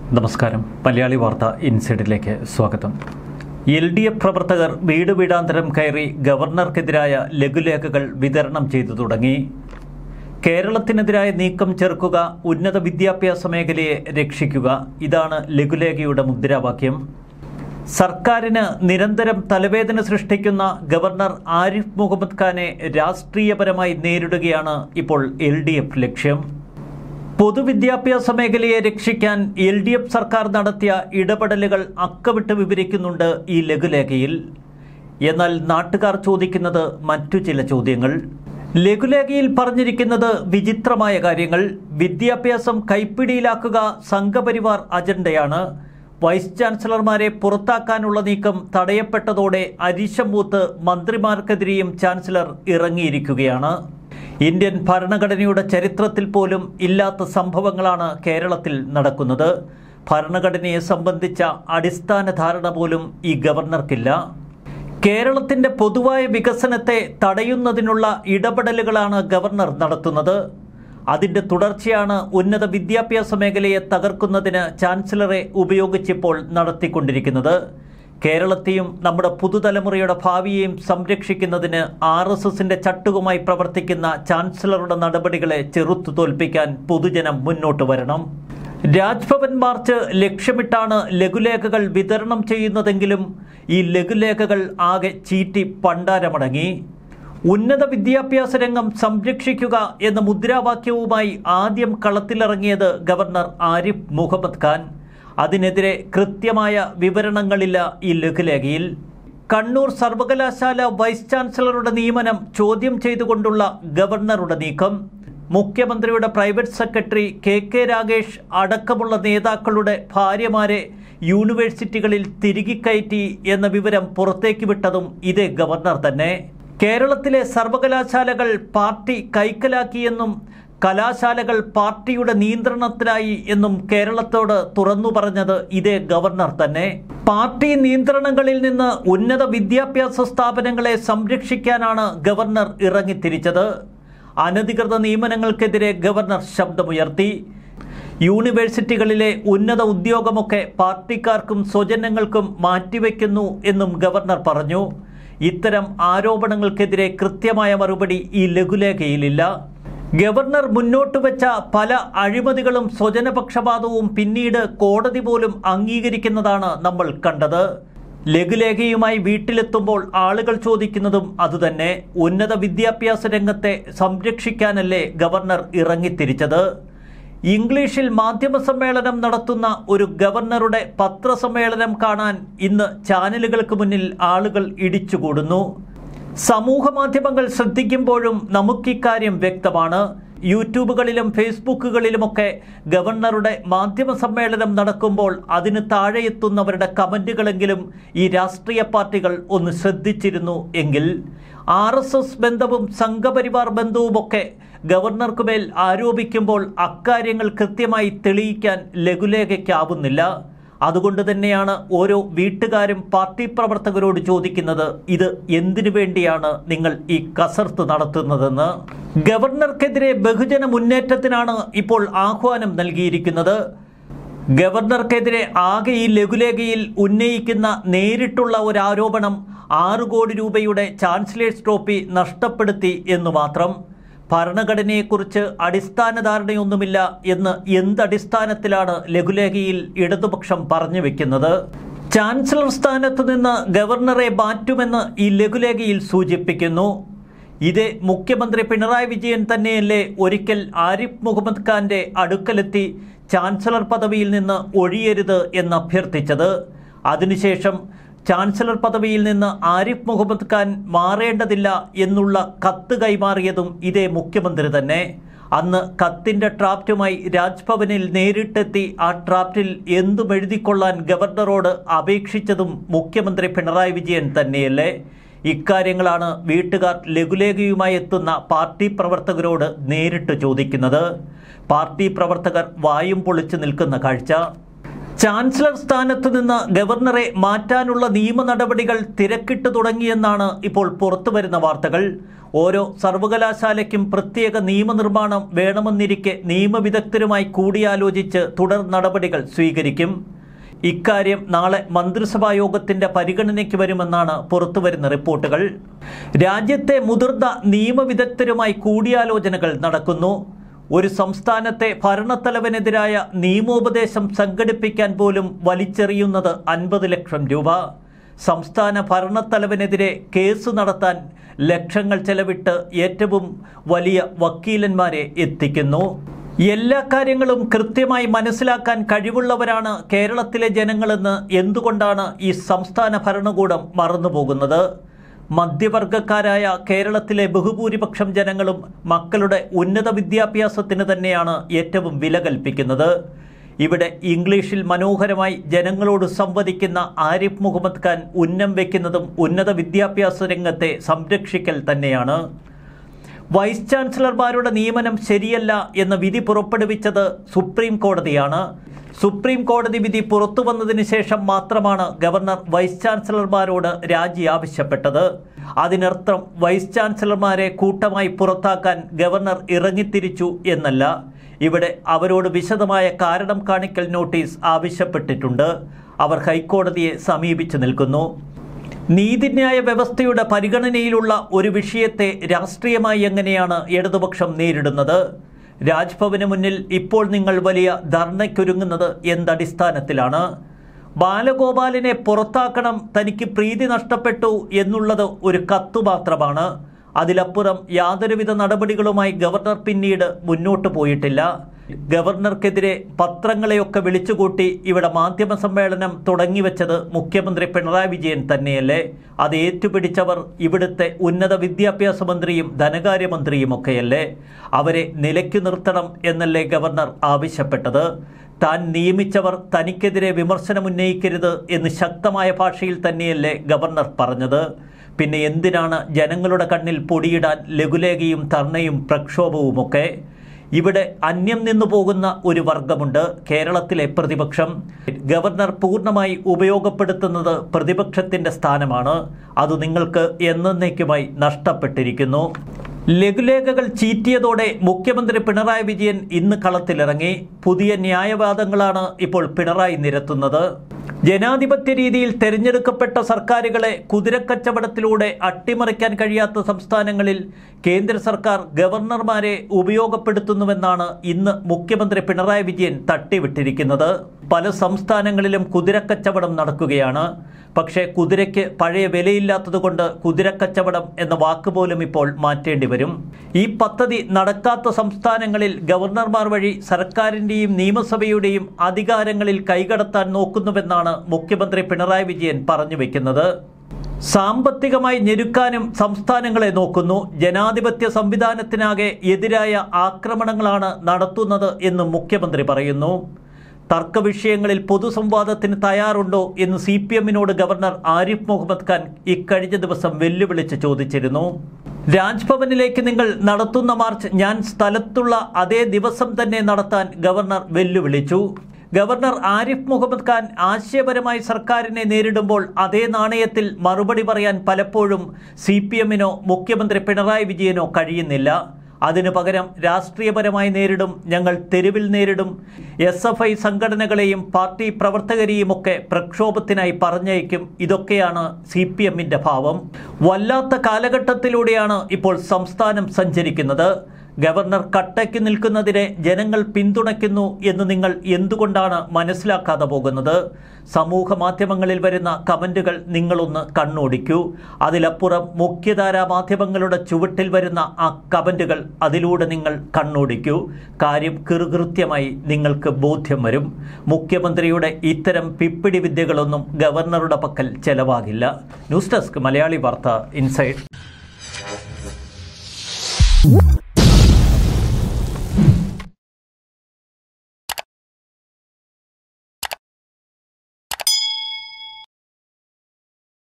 നമസ്കാരം. മലയാളി വാർത്ത ഇൻസൈഡിലേക്ക് സ്വാഗതം. LDF പ്രവർത്തകർ വീട് വീടാന്തരം കയറി ഗവർണർക്കെതിരായ ലഘുലേഖകൾ വിതരണം ചെയ്തു തുടങ്ങി. കേരളത്തിനെതിരായ നീക്കം ചെറുക്കുക, ഉന്നത വിദ്യാഭ്യാസ മേഖലയെ രക്ഷിക്കുക, ഇതാണ് ലഘുലേഖയുടെ മുദ്രാവാക്യം. സർക്കാരിന് നിരന്തരം തലവേദന സൃഷ്ടിക്കുന്ന ഗവർണർ ആരിഫ് മുഹമ്മദ് ഖാനെ രാഷ്ട്രീയപരമായി നേരിടുകയാണ് ഇപ്പോൾ LDF ലക്ഷ്യം. പൊതുവിദ്യാഭ്യാസ മേഖലയെ രക്ഷിക്കാൻ LDF സർക്കാർ നടത്തിയ ഇടപെടലുകൾ അക്കമിട്ട് വിവരിക്കുന്നുണ്ട് ഈ ലഘുലേഖയിൽ. എന്നാൽ നാട്ടുകാർ ചോദിക്കുന്നത് മറ്റു ചില ചോദ്യങ്ങൾ. ലഘുലേഖയിൽ പറഞ്ഞിരിക്കുന്നത് വിചിത്രമായ കാര്യങ്ങൾ. വിദ്യാഭ്യാസം കൈപ്പിടിയിലാക്കുക സംഘപരിവാർ അജണ്ടയാണ്. വൈസ് ചാൻസലർമാരെ പുറത്താക്കാനുള്ള നീക്കം തടയപ്പെട്ടതോടെ അരിശം മൂത്ത് മന്ത്രിമാർക്കെതിരെയും ചാൻസലർ ഇറങ്ങിയിരിക്കുകയാണ്. ഇന്ത്യൻ ഭരണഘടനയുടെ ചരിത്രത്തിൽ പോലും ഇല്ലാത്ത സംഭവങ്ങളാണ് കേരളത്തിൽ നടക്കുന്നത്. ഭരണഘടനയെ സംബന്ധിച്ച അടിസ്ഥാന ധാരണ പോലും ഈ ഗവർണർക്കില്ല. കേരളത്തിൻ്റെ പൊതുവായ വികസനത്തെ തടയുന്നതിനുള്ള ഇടപെടലുകളാണ് ഗവർണർ നടത്തുന്നത്. അതിൻ്റെ തുടർച്ചയാണ് ഉന്നത വിദ്യാഭ്യാസ മേഖലയെ തകർക്കുന്നതിന് ചാൻസലറെ ഉപയോഗിച്ചിപ്പോൾ നടത്തിക്കൊണ്ടിരിക്കുന്നത്. കേരളത്തെയും നമ്മുടെ പുതുതലമുറയുടെ ഭാവിയെയും സംരക്ഷിക്കുന്നതിന് RSSന്റെ ചട്ടുകമായി പ്രവർത്തിക്കുന്ന ചാൻസലറുടെ നടപടികളെ ചെറുത്തു തോൽപ്പിക്കാൻ പൊതുജനം മുന്നോട്ട് വരണം. രാജ്ഭവൻ മാർച്ച് ലക്ഷ്യമിട്ടാണ് ലഘുലേഖകൾ വിതരണം ചെയ്യുന്നതെങ്കിലും ഈ ലഘുലേഖകൾ ആകെ ചീറ്റി പണ്ടാരമടങ്ങി. ഉന്നത വിദ്യാഭ്യാസ രംഗം സംരക്ഷിക്കുക എന്ന മുദ്രാവാക്യവുമായി ആദ്യം കളത്തിലിറങ്ങിയത് ഗവർണർ ആരിഫ് മുഹമ്മദ് ഖാൻ. അതിനെതിരെ കൃത്യമായ വിവരണങ്ങളില്ല ഈ ലഘുലേഖയിൽ. കണ്ണൂർ സർവകലാശാല വൈസ് ചാൻസലറുടെ നിയമനം ചോദ്യം ചെയ്തുകൊണ്ടുള്ള ഗവർണറുടെ നീക്കം, മുഖ്യമന്ത്രിയുടെ പ്രൈവറ്റ് സെക്രട്ടറി KK രാഗേഷ് അടക്കമുള്ള നേതാക്കളുടെ ഭാര്യമാരെ യൂണിവേഴ്സിറ്റികളിൽ തിരികെ കയറ്റി എന്ന വിവരം പുറത്തേക്ക് വിട്ടതും ഇതേ ഗവർണർ തന്നെ. കേരളത്തിലെ സർവകലാശാലകൾ പാർട്ടി കൈക്കലാക്കിയെന്നും കലാശാലകൾ പാർട്ടിയുടെ നിയന്ത്രണത്തിലായി എന്നും കേരളത്തോട് തുറന്നു പറഞ്ഞത് ഇതേ ഗവർണർ തന്നെ. പാർട്ടി നിയന്ത്രണങ്ങളിൽ നിന്ന് ഉന്നത വിദ്യാഭ്യാസ സ്ഥാപനങ്ങളെ സംരക്ഷിക്കാനാണ് ഗവർണർ ഇറങ്ങിത്തിരിച്ചത്. അനധികൃത നിയമനങ്ങൾക്കെതിരെ ഗവർണർ ശബ്ദമുയർത്തി. യൂണിവേഴ്സിറ്റികളിലെ ഉന്നത ഉദ്യോഗമൊക്കെ പാർട്ടിക്കാർക്കും സ്വജനങ്ങൾക്കും മാറ്റിവെക്കുന്നു എന്നും ഗവർണർ പറഞ്ഞു. ഇത്തരം ആരോപണങ്ങൾക്കെതിരെ കൃത്യമായ മറുപടി ഈ ലഘുലേഖയിലില്ല. ഗവർണർ മുന്നോട്ട് വെച്ച പല അഴിമതികളും സ്വജനപക്ഷപാതവും പിന്നീട് കോടതി പോലും അംഗീകരിക്കുന്നതാണ് നമ്മൾ കണ്ടത്. ലഘുലേഖയുമായി വീട്ടിലെത്തുമ്പോൾ ആളുകൾ ചോദിക്കുന്നതും അതുതന്നെ. ഉന്നത വിദ്യാഭ്യാസ രംഗത്തെ സംരക്ഷിക്കാനല്ലേ ഗവർണർ ഇറങ്ങിത്തിരിച്ചത്? ഇംഗ്ലീഷിൽ മാധ്യമ സമ്മേളനം നടത്തുന്ന ഒരു ഗവർണറുടെ പത്രസമ്മേളനം കാണാൻ ഇന്ന് ചാനലുകൾക്ക് മുന്നിൽ ആളുകൾ ഇടിച്ചുകൂടുന്നു. സമൂഹ മാധ്യമങ്ങൾ ശ്രദ്ധിക്കുമ്പോഴും നമുക്കിക്കാര്യം വ്യക്തമാണ്. യൂട്യൂബുകളിലും ഫേസ്ബുക്കുകളിലുമൊക്കെ ഗവർണറുടെ മാധ്യമ സമ്മേളനം നടക്കുമ്പോൾ അതിന് താഴെയെത്തുന്നവരുടെ കമൻറ്റുകളെങ്കിലും ഈ രാഷ്ട്രീയ പാർട്ടികൾ ഒന്ന് ശ്രദ്ധിച്ചിരുന്നു എങ്കിൽ. RSS ബന്ധവും സംഘപരിവാർ ബന്ധവുമൊക്കെ ഗവർണർക്കുമേൽ ആരോപിക്കുമ്പോൾ അക്കാര്യങ്ങൾ കൃത്യമായി തെളിയിക്കാൻ ലഘുലേഖയ്ക്കാവുന്നില്ല. അതുകൊണ്ട് തന്നെയാണ് ഓരോ വീട്ടുകാരും പാർട്ടി പ്രവർത്തകരോട് ചോദിക്കുന്നത്, ഇത് എന്തിനു വേണ്ടിയാണ് നിങ്ങൾ ഈ കസർത്ത് നടത്തുന്നതെന്ന്. ഗവർണർക്കെതിരെ ബഹുജന മുന്നേറ്റത്തിനാണ് ഇപ്പോൾ ആഹ്വാനം നൽകിയിരിക്കുന്നത്. ഗവർണർക്കെതിരെ ആകെ ഈ ലഘുലേഖയിൽ ഉന്നയിക്കുന്ന നേരിട്ടുള്ള ഒരു ആരോപണം 6 കോടി രൂപയുടെ ചാൻസലേഴ്സ് ട്രോഫി നഷ്ടപ്പെടുത്തി എന്നു മാത്രം. ഭരണഘടനയെക്കുറിച്ച് അടിസ്ഥാന ധാരണയൊന്നുമില്ല എന്ന് എന്തടിസ്ഥാനത്തിലാണ് ലഘുലേഖയിൽ ഇടതുപക്ഷം പറഞ്ഞു വെക്കുന്നത്? ചാൻസലർ സ്ഥാനത്തു നിന്ന് ഗവർണറെ മാറ്റുമെന്ന് ഈ ലഘുലേഖയിൽ സൂചിപ്പിക്കുന്നു. ഇതേ മുഖ്യമന്ത്രി പിണറായി വിജയൻ തന്നെയല്ലേ ഒരിക്കൽ ആരിഫ് മുഹമ്മദ് ഖാന്റെ അടുക്കലെത്തി ചാൻസലർ പദവിയിൽ നിന്ന് ഒഴിയരുത് എന്ന് അഭ്യർത്ഥിച്ചത്? അതിനുശേഷം ചാൻസലർ പദവിയിൽ നിന്ന് ആരിഫ് മുഹമ്മദ് ഖാൻ മാറേണ്ടതില്ല എന്നുള്ള കത്ത് കൈമാറിയതും ഇതേ മുഖ്യമന്ത്രി തന്നെ. അന്ന് കത്തിൻ്റെ ഡ്രാഫ്റ്റുമായി രാജ്ഭവനിൽ നേരിട്ടെത്തി ആ ഡ്രാഫ്റ്റിൽ എന്തും എഴുതിക്കൊള്ളാൻ ഗവർണറോട് അപേക്ഷിച്ചതും മുഖ്യമന്ത്രി പിണറായി വിജയൻ തന്നെയല്ലേ? ഇക്കാര്യങ്ങളാണ് വീട്ടുകാർ ലഘുലേഖയുമായി എത്തുന്ന പാർട്ടി പ്രവർത്തകരോട് നേരിട്ട് ചോദിക്കുന്നത്. പാർട്ടി പ്രവർത്തകർ വായും പൊളിച്ചു നിൽക്കുന്ന കാഴ്ച. ചാൻസലർ സ്ഥാനത്ത് നിന്ന് ഗവർണറെ മാറ്റാനുള്ള നിയമ നടപടികൾ തിരക്കിട്ട് തുടങ്ങിയെന്നാണ് ഇപ്പോൾ പുറത്തുവരുന്ന വാർത്തകൾ. ഓരോ സർവകലാശാലയ്ക്കും പ്രത്യേക നിയമനിർമ്മാണം വേണമെന്നിരിക്കെ നിയമവിദഗ്ധരുമായി കൂടിയാലോചിച്ച് തുടർ നടപടികൾ സ്വീകരിക്കും. ഇക്കാര്യം നാളെ മന്ത്രിസഭാ യോഗത്തിന്റെ പരിഗണനയ്ക്ക് വരുമെന്നാണ് പുറത്തുവരുന്ന റിപ്പോർട്ടുകൾ. രാജ്യത്തെ മുതിർന്ന നിയമവിദഗ്ധരുമായി കൂടിയാലോചനകൾ നടക്കുന്നു. ഒരു സംസ്ഥാനത്തെ ഭരണത്തലവനെതിരായ നിയമോപദേശം സംഘടിപ്പിക്കാൻ പോലും വലിച്ചെറിയുന്നത് 50 ലക്ഷം രൂപ. സംസ്ഥാന ഭരണത്തലവനെതിരെ കേസ് നടത്താൻ ലക്ഷങ്ങൾ ചെലവിട്ട് ഏറ്റവും വലിയ വക്കീലന്മാരെ എത്തിക്കുന്നു. എല്ലാ കാര്യങ്ങളും കൃത്യമായി മനസ്സിലാക്കാൻ കഴിവുള്ളവരാണ് കേരളത്തിലെ ജനങ്ങളെന്ന് എന്തുകൊണ്ടാണ് ഈ സംസ്ഥാന ഭരണകൂടം മറന്നുപോകുന്നത്? മധ്യവർഗക്കാരായ കേരളത്തിലെ ബഹുഭൂരിപക്ഷം ജനങ്ങളും മക്കളുടെ ഉന്നത വിദ്യാഭ്യാസത്തിന് തന്നെയാണ് ഏറ്റവും വില കൽപ്പിക്കുന്നത്. ഇവിടെ ഇംഗ്ലീഷിൽ മനോഹരമായി ജനങ്ങളോട് സംവദിക്കുന്ന ആരിഫ് മുഹമ്മദ് ഖാൻ ഉന്നം വയ്ക്കുന്നതും ഉന്നത വിദ്യാഭ്യാസ രംഗത്തെ സംരക്ഷിക്കൽ തന്നെയാണ്. വൈസ് ചാൻസലർമാരുടെ നിയമനം ശരിയല്ല എന്ന വിധി പുറപ്പെടുവിച്ചത് സുപ്രീം കോടതിയാണ്. സുപ്രീം കോടതി വിധി പുറത്തു വന്നതിന് ശേഷം മാത്രമാണ് ഗവർണർ വൈസ് ചാൻസലർമാരോട് രാജി ആവശ്യപ്പെട്ടത്. അതിനർത്ഥം വൈസ് ചാൻസലർമാരെ കൂട്ടമായി പുറത്താക്കാൻ ഗവർണർ ഇറങ്ങിത്തിരിച്ചു എന്നല്ല. ഇവിടെ അവരോട് വിശദമായ കാരണം കാണിക്കൽ നോട്ടീസ് ആവശ്യപ്പെട്ടിട്ടുണ്ട്. അവർ ഹൈക്കോടതിയെ സമീപിച്ചു നിൽക്കുന്നു. നീതിന്യായ വ്യവസ്ഥയുടെ പരിഗണനയിലുള്ള ഒരു വിഷയത്തെ രാഷ്ട്രീയമായി എങ്ങനെയാണ് ഇടതുപക്ഷം നേരിടുന്നത്? രാജ്ഭവന് മുന്നിൽ ഇപ്പോൾ നിങ്ങൾ വലിയ ധർണയ്ക്കൊരുങ്ങുന്നത് എന്തടിസ്ഥാനത്തിലാണ്? ബാലഗോപാലിനെ പുറത്താക്കണം, തനിക്ക് പ്രീതി നഷ്ടപ്പെട്ടു എന്നുള്ളത് ഒരു കത്തു മാത്രമാണ്. അതിലപ്പുറം യാതൊരുവിധ നടപടികളുമായി ഗവർണർ പിന്നീട് മുന്നോട്ട് പോയിട്ടില്ല. ഗവർണർക്കെതിരെ പത്രങ്ങളെയൊക്കെ വിളിച്ചുകൂട്ടി ഇവിടെ മാധ്യമ സമ്മേളനം തുടങ്ങിവെച്ചത് മുഖ്യമന്ത്രി പിണറായി വിജയൻ തന്നെയല്ലേ? അത് ഏറ്റുപിടിച്ചവർ ഇവിടുത്തെ ഉന്നത വിദ്യാഭ്യാസ മന്ത്രിയും ധനകാര്യമന്ത്രിയുമൊക്കെയല്ലേ? അവരെ നിലയ്ക്കു നിർത്തണം എന്നല്ലേ ഗവർണർ ആവശ്യപ്പെട്ടത്? താൻ നിയമിച്ചവർ തനിക്കെതിരെ വിമർശനമുന്നയിക്കരുത് എന്ന് ശക്തമായ ഭാഷയിൽ തന്നെയല്ലേ ഗവർണർ പറഞ്ഞത്? പിന്നെ എന്തിനാണ് ജനങ്ങളുടെ കണ്ണിൽ പൊടിയിടാൻ ലഘുലേഖയും ധർണയും പ്രക്ഷോഭവുമൊക്കെ? ഇവിടെ അന്യം നിന്നു പോകുന്ന ഒരു വർഗമുണ്ട്, കേരളത്തിലെ പ്രതിപക്ഷം. ഗവർണർ പൂർണ്ണമായി ഉപയോഗപ്പെടുത്തുന്നത് പ്രതിപക്ഷത്തിൻ്റെ സ്ഥാനമാണ്. അത് നിങ്ങൾക്ക് എന്നേക്കുമായി നഷ്ടപ്പെട്ടിരിക്കുന്നു. ലഘുലേഖകൾ ചീറ്റിയതോടെ മുഖ്യമന്ത്രി പിണറായി വിജയൻ ഇന്ന് കളത്തിലിറങ്ങി. പുതിയ ന്യായവാദങ്ങളാണ് ഇപ്പോൾ പിണറായി നിരത്തുന്നത്. ജനാധിപത്യ രീതിയിൽ തെരഞ്ഞെടുക്കപ്പെട്ട സർക്കാരുകളെ കുതിരക്കച്ചവടത്തിലൂടെ അട്ടിമറിക്കാൻ കഴിയാത്ത സംസ്ഥാനങ്ങളിൽ കേന്ദ്ര സർക്കാർ ഗവർണർമാരെ ഉപയോഗപ്പെടുത്തുന്നുവെന്നാണ് ഇന്ന് മുഖ്യമന്ത്രി പിണറായി വിജയൻ തട്ടിവിട്ടിരിക്കുന്നത്. പല സംസ്ഥാനങ്ങളിലും കുതിരക്കച്ചവടം നടക്കുകയാണ്. പക്ഷേ കുതിരയ്ക്ക് പഴയ വിലയില്ലാത്തതുകൊണ്ട് കുതിരക്കച്ചവടം എന്ന വാക്കുപോലും ഇപ്പോൾ മാറ്റേണ്ടി വരും. ഈ പദ്ധതി നടക്കാത്ത സംസ്ഥാനങ്ങളിൽ ഗവർണർമാർ വഴി സർക്കാരിൻ്റെയും നിയമസഭയുടെയും അധികാരങ്ങളിൽ കൈകടത്താൻ നോക്കുന്നുവെന്നാണ് മുഖ്യമന്ത്രി പിണറായി വിജയൻ പറഞ്ഞു വയ്ക്കുന്നത്. സാമ്പത്തികമായി ഞെരുക്കാനും സംസ്ഥാനങ്ങളെ നോക്കുന്നു. ജനാധിപത്യ സംവിധാനത്തിനാകെ എതിരായ ആക്രമണങ്ങളാണ് നടത്തുന്നത് എന്നും മുഖ്യമന്ത്രി പറയുന്നു. തർക്കവിഷയങ്ങളിൽ പൊതുസംവാദത്തിന് തയ്യാറുണ്ടോ എന്ന് CPM-നോട് ഗവർണർ ആരിഫ് മുഹമ്മദ് ഖാൻ ഇക്കഴിഞ്ഞ ദിവസം വെല്ലുവിളിച്ച് ചോദിച്ചിരുന്നു. രാജ്ഭവനിലേക്ക് നിങ്ങൾ നടത്തുന്ന മാർച്ച് ഞാൻ സ്ഥലത്തുള്ള അതേ ദിവസം തന്നെ നടത്താൻ ഗവർണർ വെല്ലുവിളിച്ചു. ഗവർണർ ആരിഫ് മുഹമ്മദ് ഖാൻ ആശയപരമായി സർക്കാരിനെ നേരിടുമ്പോൾ അതേ നാണയത്തിൽ മറുപടി പറയാൻ പലപ്പോഴും CPM-നോ മുഖ്യമന്ത്രി പിണറായി വിജയനോ കഴിയുന്നില്ല. അതിനു പകരം രാഷ്ട്രീയപരമായി നേരിടും, ഞങ്ങൾ തെരുവിൽ നേരിടും, SFI സംഘടനകളെയും പാർട്ടി പ്രവർത്തകരെയുമൊക്കെ പ്രക്ഷോഭത്തിനായി പറഞ്ഞയക്കും. ഇതൊക്കെയാണ് CPM-ന്റെ ഭാവം. വല്ലാത്ത കാലഘട്ടത്തിലൂടെയാണ് ഇപ്പോൾ സംസ്ഥാനം സഞ്ചരിക്കുന്നത്. ഗവർണർ കട്ടയ്ക്ക് നിൽക്കുന്നതിനെ ജനങ്ങൾ പിന്തുണയ്ക്കുന്നു എന്ന് നിങ്ങൾ എന്തുകൊണ്ടാണ് മനസ്സിലാക്കാതെ പോകുന്നത്? സമൂഹ മാധ്യമങ്ങളിൽ വരുന്ന കമൻറ്റുകൾ നിങ്ങളൊന്ന് കണ്ണോടിക്കൂ. അതിലപ്പുറം മുഖ്യധാരാ മാധ്യമങ്ങളുടെ ചുവട്ടിൽ വരുന്ന ആ കമൻറ്റുകൾ അതിലൂടെ നിങ്ങൾ കണ്ണോടിക്കൂ. കാര്യം കൃത്യമായി നിങ്ങൾക്ക് ബോധ്യം വരും. മുഖ്യമന്ത്രിയുടെ ഇത്തരം പിപ്പിടി വിദ്യകളൊന്നും ഗവർണറുടെ പക്കൽ ചെലവാകില്ല. ന്യൂസ് ഡെസ്ക് മലയാളി വാർത്ത ഇൻസൈഡ്.